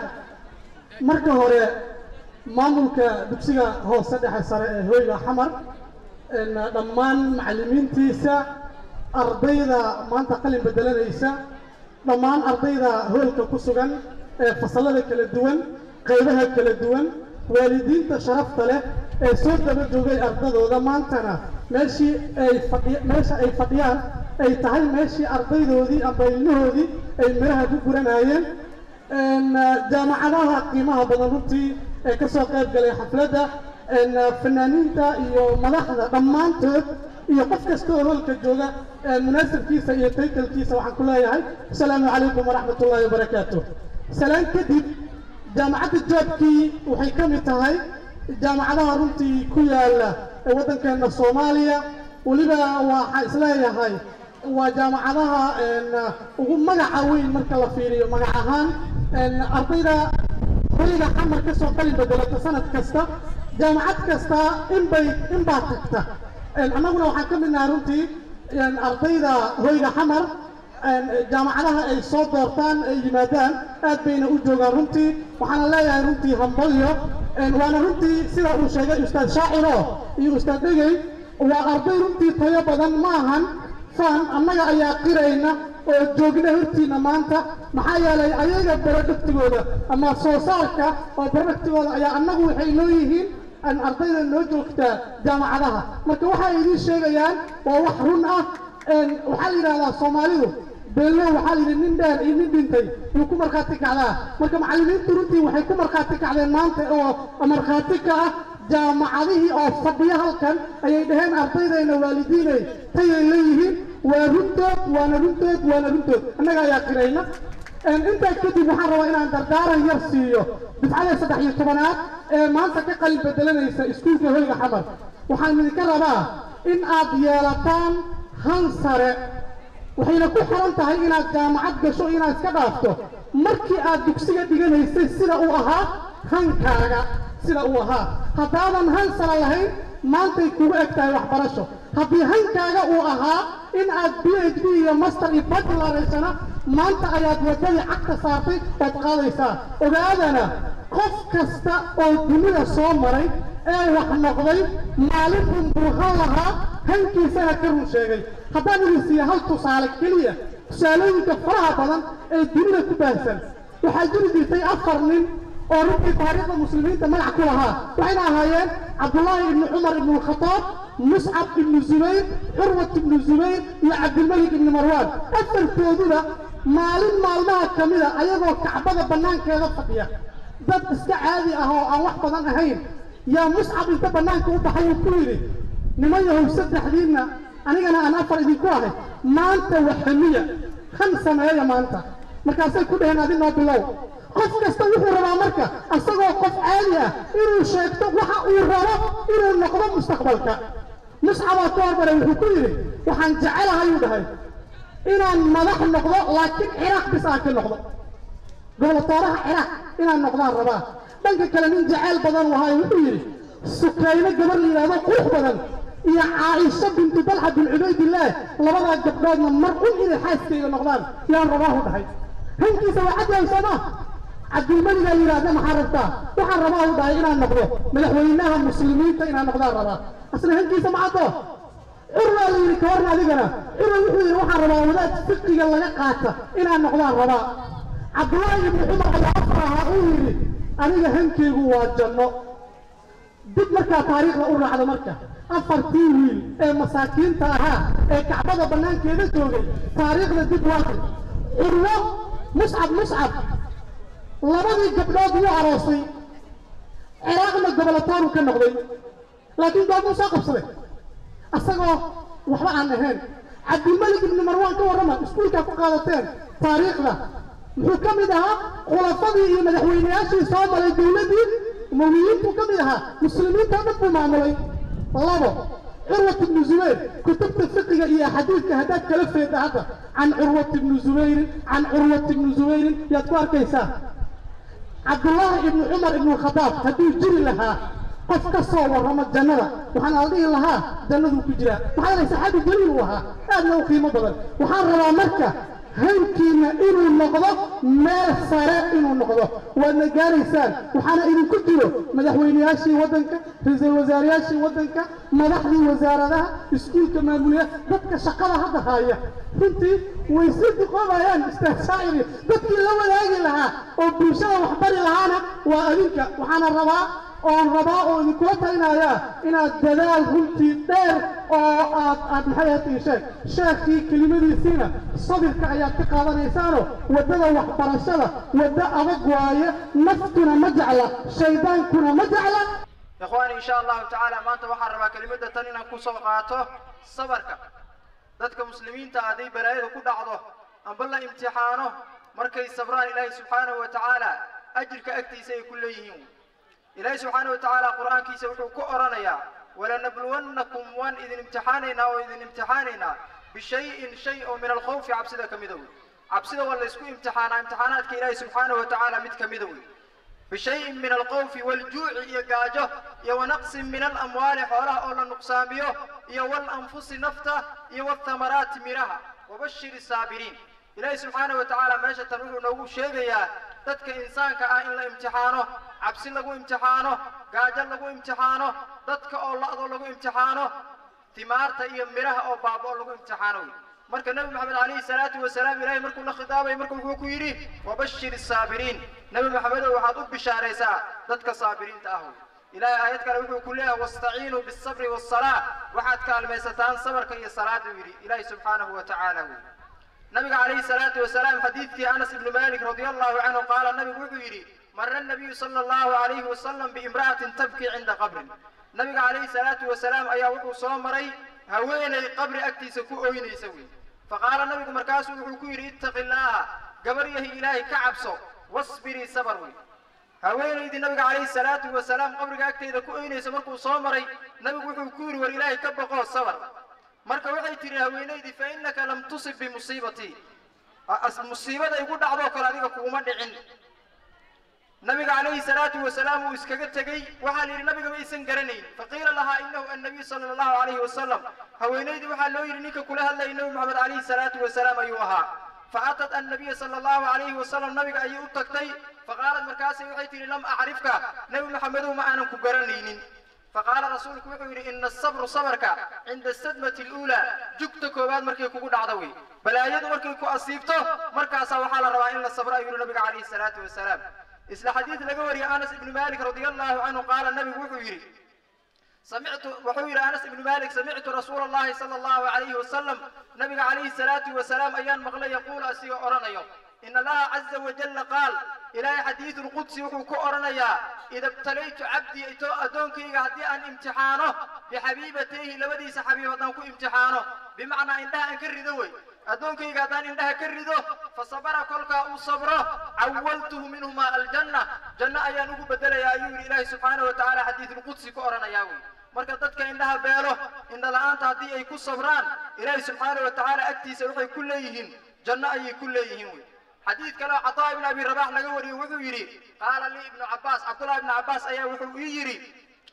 Speaker 12: مركه هوري maamulka dugsiga hoose dhexe sare ee hooyga xamar dhammaan macallimiintiisa ardayda maanta qalin bedelanaysa dhammaan ardayda hoolka ku sugan ee fasalada kala duwan qaybaha kala duwan waalidiinta sharafta leh ee soo daba joogay ardadooda maantana meeshii ay fadhiyaan ay tahay meeshii ardaydoodii amba ilmahoodii ay miraha ku guranayeen jaamacadaha qiimaha badan runtii kasoo qayb galay xafladda fanaaniinta iyo madaxda dhammaantood iyo qof kasta oo holka jooga munaasabkiisa iyo taytalkiisa waxaan ku leeyahay asalaamu calaykum waraxmatullaahi wabarakaatuh salaan kadib jaamacadda joobkii waxay ka mid tahay jaamacadaha runtii ku yaala waddankeena Soomaaliya waliba waxaan isleeyahay waa jaamacadaha ugu magaca weyn marka la fiiriyo magac ahaan ardayda hoyga xamar ka soo qalin bedelata sanad kasta jaamacad kasta in baa tagta annaguna waxaan ka midnahay runtii ardayda hoyga xamar jaamacadaha ay soo doortaan ay yimaadaan aad bayna u joogaan runtii waxaana leeyahay runtii hambalyo waana runtii sida uu sheegay ustaad shaaciro iyo ustaad dhegey waa arday runtii tayo badan ma ahan faan annaga ayaa qirayna oo joogna hortiina maanta maxaa yeelay ayaga baradhigtigooda ama soo saarka oo baradhigtigooda ayaa annagu waxay noo yihiin an ardayda noo joogtaa jaamacadaha marka waxay idiin sheegayaan waa wax run ah waxaa la yidhahdaa soomaalidu beello waxaa la yidhi nin dheer iyo nin dhintay wuu ku markhaati kacdaa marka macallimiintu runtii waxay ku markhaati kacdeen maanta oo markhaati ka ah jaamacadihii oo fadhiya halkan ayay dhaheen ardaydayna waalidiinay tayay leeyihiin waa runtood waana runtood waana runtood annaga ayaa qirayna intaa kadib waxaan rabaa inaan dardaaran yar siiyo dufcada 13aad ee maanta ka qalin bedelanaysa iskuulka hoyga xamar waxaan idinka rabaa in aad yeelataan han sare waxayna ku xiran tahay inaad jaamacad gasho inaad iska dhaafto markii aad dugsiga dhiganaysay sida uu ahaa hankaaga sida uu ahaa haddaadan han sare lahayn maantay kugu eg tahay waxbarasho haddii hankaaga uu ahaa in aad PhD iyo master iyo bachelor haysana maanta ayaad wadadii cagta saartay ood qaadaysaa ogaadana qof kasta oo dunida soo maray ee wax noqday maalin unbuu han lahaa hankiisana ka run sheegay haddaan idin siiya hal tusaale keliya tusaalooyinka faraha badan ee dunida ku baahsan waxaa jiri jirtay 4 nin oo runtii taariikhda muslimiinta magac ku lahaa waxayna ahaayeen cabdullaahi ibnu cumar ibnu alkhataab muscab ibnu zubayr xurwat ibnu zubayr iyo cabdilmalik ibnu marwaan afartooduba maalin maalmaha ka mida ayagoo kacbada bannaankeeda fadhiya dad iska caadi ah oo aan wax badan ahayn yaa muscab inta bannaanka u baxay uu ku yidhi niman yahow saddexdiinna anigana aan 4 idinku ahay maanta waxamiya kan sameeya maanta markaasay ku dhaheen adinoo bilow qof kasta wuxuu rabaa marka asagoo qof caadi ah inuu sheegto waxa uu rabo inuu noqdo mustaqbalka muscabaa ka hormaray wuxuu ku yidhi waxaan jecelahay uu dhahay inaan madax noqdo laakiin ciraaq bis aan ka noqdo goboltooraha ciraaq inaan noqdaan rabaa dhanka kale nin jecel badan wahay wuxuu yidhi sukayno gabar la yidhaahdo qurux badan iyo caaisha binti dalxa bin cubaydillaah labadaa gabdhoodna mar un inay xaaskayga noqdaan yaan rabaahu dhahay hankiisa waa caddaysama cabdilmaligaa yidhaahda maxaa rabtaa waxaan rabaahu dhahay inaan noqdo madaxweynaha muslimiinta inaan noqdaan rabaa asna hankiisa ma caddo curwaa la yidhi kawarna adigana curwa wuxuu yidhi waxaan rabaa wadaad fiqiga laga qaata inaan noqdaan rabaa cabdullaahi ibnu cumar ayaa afar ahaa uu yidhi aniga hankeygu waa janno dib markaa taariikhda u raacda marka 4 wiil ee masaakiinta ahaa ee kacbada bannaankeeda joogay taariikhda dib waaqi curwo muscab labadii gabdhood wuu aroosay ciraaqna gobolataanu ka noqday laakiin goobuu soo qabsaday asagoo waxba aan ahayn cabdilmalik ibnu marwaan ka warrama iskuulkaa ku qaadateen taariikhda muxuu ka mid ahaa khulafadii iyo madaxweynayaashii soo maray dowladdii umawiyiintuu ka mid ahaa muslimiinta dhan buu maamulay labo curwat ibnu zubayr kutubta fiqiga iyo xadiidka haddaad kala feedda hadda can curwat ibnu zubayrin yaad ku arkaysaa cabdullaahi ibnu cumar ibnu alkhataab hadduu jiri lahaa qof ka soo warramo jannada waxaan la dhihi lahaa jannaduu ku jiraa maxaa yeelay saxaabi jaliil uu ahaa aadna u qiimo badan waxaan rabaa marka hankiina inuu noqdo meel sare inuu noqdo waadna gaaraysaan waxaana idinku jiro madaxweynayaashii waddanka ra-iisul wasaarayaashii waddanka madaxdii wasaaradaha iskuulka maamuliya dadka shaqada hadda haya runtii way si duqoobayaan ustaad shaaciri dadkii la wadaagi lahaa oo bulshada waxbari lahaana waa adinka waxaana rabaa oo idinkula talinayaa inaad dadaal runtii dheer oo aad maxay ahayd sheekhii kelimadiisiina sabirka ayaad ka qaadanaysaanoo waddada waxbarashada waddo adag waaye naftuna ma jecla shaydaankuna ma jecla
Speaker 14: إخواني إن شاء الله تعالى ما أنت وحر كلمة تانينا كوسو قاته صبرك ذاتك مسلمين تأذي بلايد وكل عضو أم بالله امتحانه مركز صبران إلهي سبحانه وتعالى أجرك أكتي سيكليهم إلهي سبحانه وتعالى قرآن كي سوحو كأرانيا ولنبلونكم وان إذن امتحاننا وإذن امتحاننا شيء من الخوف عبسده كمدوي عبسده ولا يسكو امتحانات كإلهي سبحانه وتعالى متكمدوي بشيء من الخوف والجوع يجاجه ونقص من الأموال حولها أو النقصاميه والأنفس نفته والثمرات مرها وبشر الصابرين إلهي سبحانه وتعالى ما شتنوه نوو شيغيا dadka insaanka ah in la imtixaano cabsi lagu imtixaano gaajo lagu imtixaano dadka oo laado lagu imtixaano timaarta iyo miraha oo baabo lagu imtixaano marka nabi maxamed alayhi salaatu wasalaam ilaahay markuu la khitaabay markuu wuxuu ku yiri wabashir as-saabiriin nabi maxamed waxaad u bishaaraysaa dadka saabiriinta ah ilaahay aayad kale wuxuu ku leeyahay wastaciinu bis-sabri was-salaah waxaad kaalmaysataan sabarka iyo salaada yiri ilaahay subhanahu wa ta'ala نبي عليه الصلاة والسلام حديث في أنس بن مالك رضي الله عنه قال النبي وحيري مر النبي صلى الله عليه وسلم بامرأة تبكي عند قبر نبي عليه الصلاة والسلام أيا وحو صومري هويني قبر أكتي سكو أين يسوي فقال النبي مركاسو وحكيري اتق الله قبريه إلهي كعبسو واصبري صبروي هويني دي النبي عليه الصلاة والسلام قبر أكتي سكو أين يسمركو صومري نبي وحكيري والإلهي كبقو الصبر marka waxay tiri haweenaydi fa innaka lam tusib bi musibati musibada igu dhacdo kala adiga kuma dhicin nabiga alayhi salatu wasalaam uu iskaga tagay waxa la yiri nabiga ma aysan garanayn faqila laha innahu an-nabi sallallahu alayhi wasallam haweenaydi waxa loo yiri ninka kula hadlay nabi maxamed alayhi salatu wasalaam ayuu ahaa فأتت النبي صلى الله عليه وسلم نبي أيو تكتي فقالت مركاسي waxay tiri lam a'rifka nabi maxamed ma aanan ku garanaynin فقال رسولك وحوري إن الصبر صبرك عند الصدمة الأولى جكتك وبعد مركي كوكو دعضوي بلا يد مركي كو أصيبته مركا سوى حال الرواء إن الصبر أيها النبي عليه الصلاة والسلام إسلا حديث لقوري أنس بن مالك رضي الله عنه قال النبي وحوري وحوري أنس بن مالك سمعت رسول الله صلى الله عليه وسلم نبي عليه الصلاة والسلام أيان مغلى يقول أسيء أرنا يوم إن الله عز وجل قال إلى حديث القدس وحكو أرنيا إذا ابتليت عبدي أدونك يهدي أن امتحانه بحبيبتيه لوديس حبيبتنا كو امتحانه بمعنى إنها كردوي أدونك يهدان إنها كردو فصبر كلك أو صبره عولته منهما الجنة جنة أيانوك بدل يا أيور إله سبحانه وتعالى حديث القدس كو أرنيا marka dadka indhaha beelo inda la'aanta hadii ay ku sabraan ilaahay subhanahu wa ta'ala agtiisa waxay ku leeyihiin janno ay ku leeyihiin حديث كلا عطاء بن أبي رباح لقوري وحو يري قال لي ابن عباس عبد الله بن عباس أيا وحو يري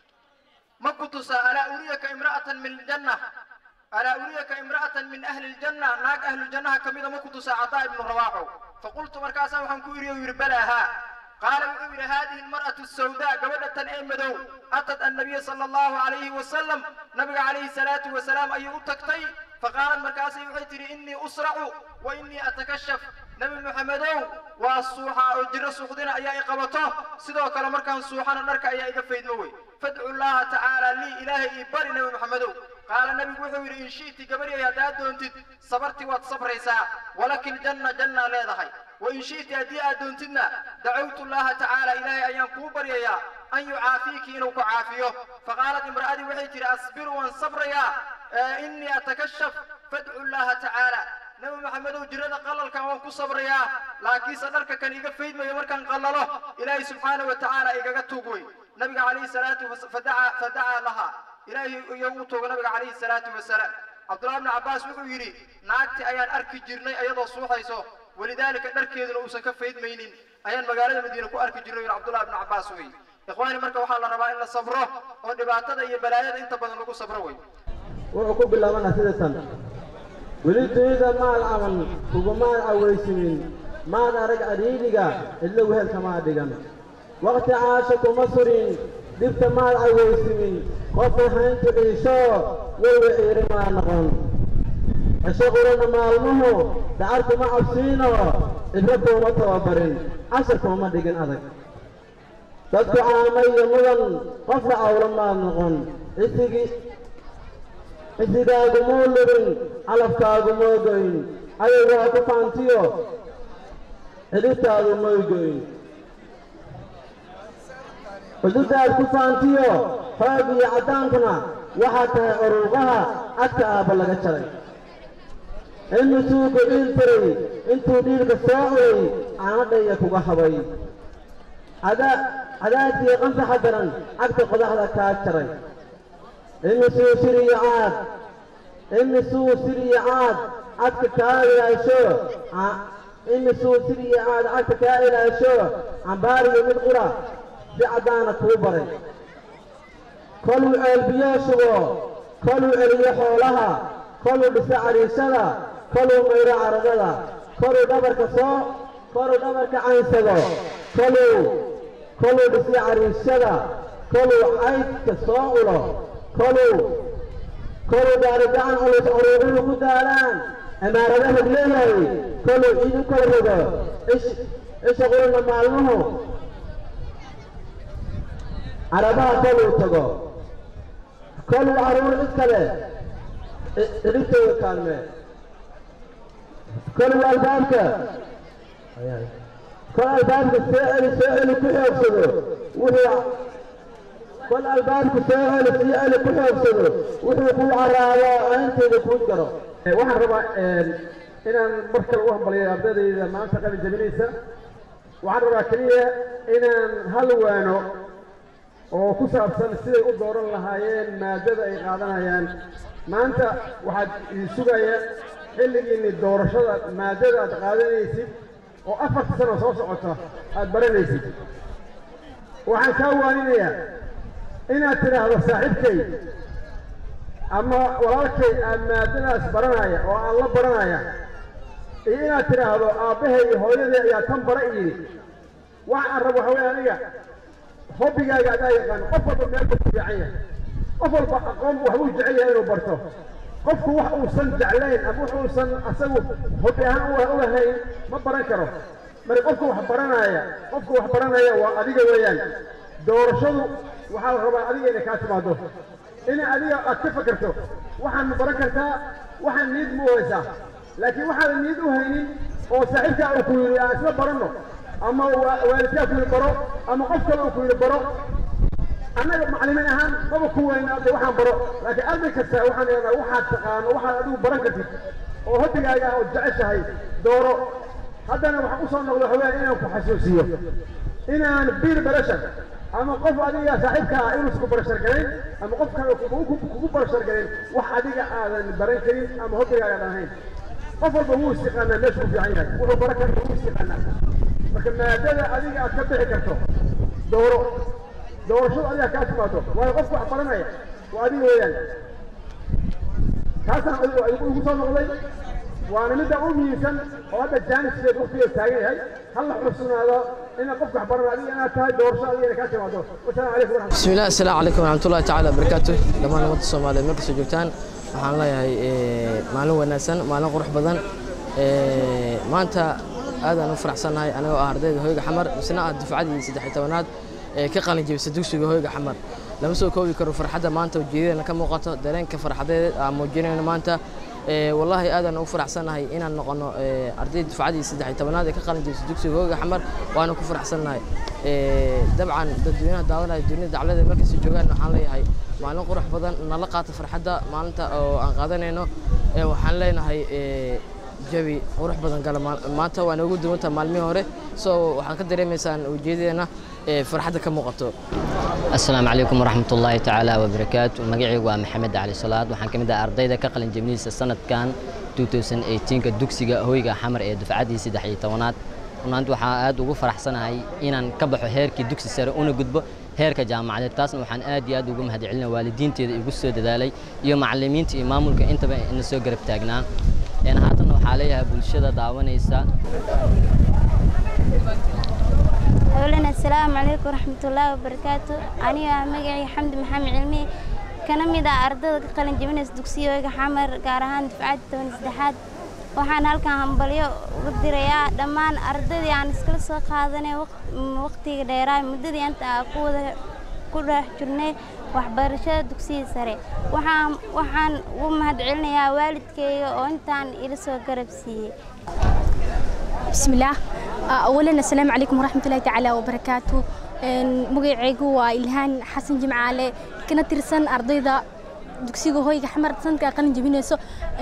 Speaker 14: ما كنت ألا أريك امرأة من الجنة ألا أريك امرأة من أهل الجنة ناك أهل الجنة كميدا ما كنت عطاء بن رباح فقلت مركاسا وحنكو يري بلاها قال وحو هذه المرأة السوداء قبلة أمدو أتت النبي صلى الله عليه وسلم نبي عليه الصلاة والسلام أي أتكتي فقال المركاسي وحيتري إني أسرع وإني أتكشف نبي محمد والصوحة وجر سوقدنا أيها إقامته سيدو كلا مركان صوحنا نركا أيها إقفيد موي فادعوا الله تعالى لي إلهي إباري نبي محمد قال النبي وحوير إن شئت قبري يا دادو أنت صبرت وتصبري ساعة ولكن جنة لا ضحي وإن شئت أدي أدونتنا دعوت الله تعالى إلهي أن ينكوبر يا أن يعافيك إنك عافيه فقالت امرأتي وحيتر أصبر وانصبر يا إني أتكشف فادعوا الله تعالى نبي محمد وجرد قلل كان وانكو صبر يا لكن صدرك كان يقفيد ما يمركن قلله إلهي سبحانه وتعالى إيقاقتوقوي نبي عليه الصلاة والسلام فدعا لها إلهي يوتوق نبي عليه الصلاة والسلام عبد الله بن عباس وحو يري ناكتي أيان أركي جرني أيضا صوحيسو ولذلك نركي إذن أوسن كفيد مينين أيان مقالة مدينة كو أركي جرني عبد الله بن عباس وي إخواني مركا وحال ربا إلا صبره ونباتنا يبلايا انت بدن لكو صبروي
Speaker 10: وعقوب الله من أسدة ولد إذا ما العمل وما العويسمين ما نرجع أريدك إلا وهل كما أدقنا وقت عاشق مصر دبت ما العويسمين قف حنت عيشو ووعير ما نغن الشغل ما المه دعرت مع السينو إذربوا متوبرين عشركم ما دقن أذك dadku caamay mudan qof awra ma noqon isigaagu moolin calafkaagu moogoyn ayagoo ku faantiyo xidhitaadu moogoyn xuduudaad ku faantiyo xoog iyo caddaankuna waxaa tahay uruuqaha cadka aabba laga jaray inusuu gociil tiray intuu dhiilka soo urey caanadhaya kuga habay cadaadkii qansaxa daran cagta qodaxda kaa jaray imisuu siriyo caad cadka kaa ilaasho imisuu siriyo caad cagta kaa ilaasho cambaariyo mid qura si caddaana kuu baray koluu ceelbiyo shubo koluu celiyo xoolaha koluu dhisa cariishada koluu mayro caradada koluu dhabarka caynsado koluu dhisiyo cariishada koluu caydka soo ulo koluu gaarigacan culus uruuruhu ku daalaan cimaaradaha leeyahay koluu ciid u kala rogo isha qurina maalmuhu carabaha koluu tago koluu caruur cid kale cidhibtooda kaalmee koluu albaabka kol albaabka soo celi ku xoogsado kol albaabku soo celi ku xoogsado wuxuu kuu caraabo aynteeda kuu jaro waxaan rabaa inaan mar kale u hambaliyo ardadayda maanta qalin jabinaysa waxaan rabaa keliya inaan hal waano oo ku saabsan siday u dooran lahaayeen maadada ay qaadanayaan maanta waxaad idin sugaya xilligiinni doorashada maadada aad qaadanaysid oo 4 sano soo socota aad baranaysid waxaan kaa waaninayaa inaad tidhaahdo saaxiibkay ama walaalkay aan maadadaas baranaya oo aan la baranaya iyo inaad tidhaahdo aabbahay iyo hooyadii ayaa tan bara yidhi waxaan rabo waxa weeye aniga hobbigaaga adaa yaqaan qof walba meel buu ku fiican yahay qof walba aqoon waxbuu jecel yahay inuu barto qofku wax uusan jeclayn ama wax uusan asagu hobbi ahaan u ahayn ma baran karo marka qofka wax baranaya waa adiga weeyaan doorashadu waxaa la rabaa adiga inay kaa timaado in adiga aad ka fakarto waxaan ma baran kartaa waxaan niyad ma haysaa laakiin waxaadan niyad u haynin oo saaxiibkaa uu ku yidhi aan isla baranno ama waalidkaa ku yidhi baro ama qof kale uu ku yidhi baro annaga macallimiin ahaan maba ku weyna arday waxaan baro laakiin arday kasta waxaan leedahay waxaad taqaano waxaad adigu baran kartid oo hobbigaaga oo jeceshahay dooro haddana waxaan u soo noqdo haween inaan ku xasuusiyo inaan biir barashar ama qof adiga saaxiibka ah inuu isku barashar garayn ama qof kale kugu barashar garayn wax adiga aadan baran karin ama hobbigaaga aadan ahayn qof walba wuu istiqaanaa meesha ku fiican yahay wuxuu baran kara wuu istiqaanaa marka maadada adiga aad ka bixi karto dooro doorashadu adiga kaa timaado waayo qofku wax baranaya waa adiga weeyaan kaasaan ugu soo noqday waana midda u muhiimsan oo hadda jaaniskeed waqtigeed taagan yahay hal la xusunaado inaad qofka wax baran adiga inaad tahay doorasho adiga kaa timaado wasalaamu calaykum waraxmatullahi
Speaker 1: bismillaah assalaamu calaykum waraxmatullahi tacaala wabarakaatu dhammaan ummadda soomaaliyeed markastoo joogtaan waxaan leeyahay maalin wanaagsan maalin qurux badan maanta aadaan u faraxsannahay anigoo ah ardayda hoyga xamar misna ah dufcadii 13aad ka qalin jabisay dugsiga hoyga xamar lama soo koobi karo farxadda maanta ujeedadana ka muuqato dareenka farxadeed aan muujinayno maanta wallahi aadaan ugu faraxsannahay inaan noqono arday dufcadii 13aad ka qalin jabisay dugsiga hoyga xamar waana ku faraxsannahay dabcan dadweynaha daawanaya dunida daclada markasta joogaan waxaan leeyahay maalin qurux badan nala qaata farxadda maalinta oo aan qaadanayno waxaan leenahay jawi qurux badan gala maanta waa noogu duwanta maalmihii hore soo waxaan ka dareemaysaan ujeedadeena farxadda ka muuqato
Speaker 15: السلام عليكم ورحمة الله تعالى وبركاته مقعي ومحمد علي صلاة وحن كمدا أرديدا كقلن جميل السنة كان 2018 كدوكسيغا هويغا حمر ee dufcadii 13aad runtii waxa aad ugu faraxsanahay inaan ka baxo heerkii dugsi sare una gudbo heerka jaamacadeed taasna waxaan aad iyo aad ugu mahadcelinayaa waalidiinteeda igu soo dadaalay iyo macallimiinta iyo maamulka intaba in soo garab taagnaa haatan waxaa leeyahay bulshada daawanaysa
Speaker 16: أولاً السلام عليكم ورحمة الله وبركاته أنا مقعي حمد محمد علمي كان ميدا أرضي قلن جبنس دوكسيو حمر قارهان دفعات تونسدحات waxaan halkan hambalyo ugu dirayaa dhammaan ardayda aan iskala soo qaadanay waqtiga dheeraay muddadii inta ku dhex jirnay waxbarashada dugsiga sare waxaan ugu mahadcelinayaa waalidkayga oo intaan ila soo garab siiyay
Speaker 17: بسم الله أولاً السلام عليكم ورحمة الله تعالى وبركاته magacaygu waa Ilhaan Xasan Jimcaale kana tirsan ardayda dugsiga hoyga xamar sanadka qalin jabinayso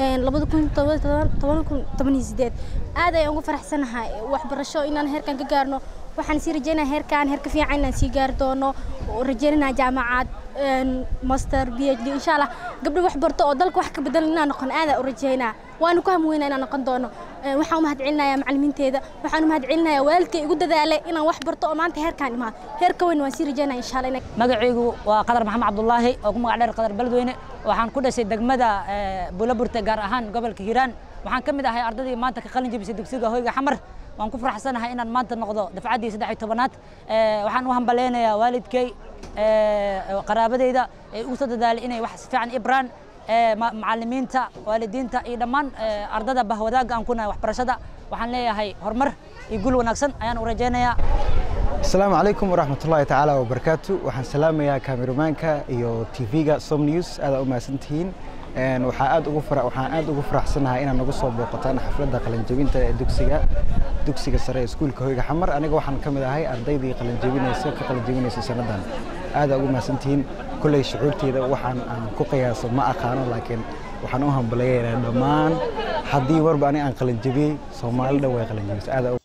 Speaker 17: 2018 aad ayaan ugu faraxsanahay waxbarasho inaan heerkan ka gaarno waxaan sii rajaynayaa heerkan heer ka fiican inaan sii gaari doono oo rajaynayaa jaamacad master PhD insha Allah gabdho wax barto oo dalka wax ka bedelan inaan noqon aad u rajaynaa waan ku hamweynaa inaan noqon doono waxaan u mahadcelinayaa macallimiinteeda waxaan u mahadcelinayaa waalidkay igu dadaalay inaan wax barto oo maanta heerkan imaado heerka weyn waan sii rajaynayaa insha Allah
Speaker 18: magacaygu waa Qadar Maxamed Cabdullaahi oo ku magac dheer Qadar Beledweyne waxaan ku dhashay degmada Buulaburta gaar ahaan gobolka Hiiraan waxaan ka mid ahay ardaydii maanta ka qalin jabisay dugsiga hoyga xamar waan ku faraxsanahay inaan maanta noqdo dafcaddii 13aad waxaan u hambaleynayaa waalidkay qaraabadeyda ee u soo dadaalay inay wax si fiican ibraan macallimiinta waalidiinta iyo dhammaan ardada bahwadaaga aan ku nahay waxbarashada waxaan leeyahay horumar iyo guul wanaagsan ayaan u rajaynayaa
Speaker 19: السلام عليكم ورحمة الله تعالى وبركاته وحن سلامي يا كاميرمانكا iyo TV-ga Som News aad u maasantihiin waxaan aad ugu faraxsanahay inaan nagu soo booqataan xafladda qalin jabinta ee dugsiga sare ee iskuulka hoyga xamar aniga waxaan ka mid ahay ardaydii qalin jabinaysa sanadan aad ugu maasantihiin kulay shucuurteeda waxaan ku qiyaaso ma aqaano laakiin waxaan u hambaleeyaa dhammaan haddii warba aan qalin jabiyay Soomaalida way qalin jabisay aad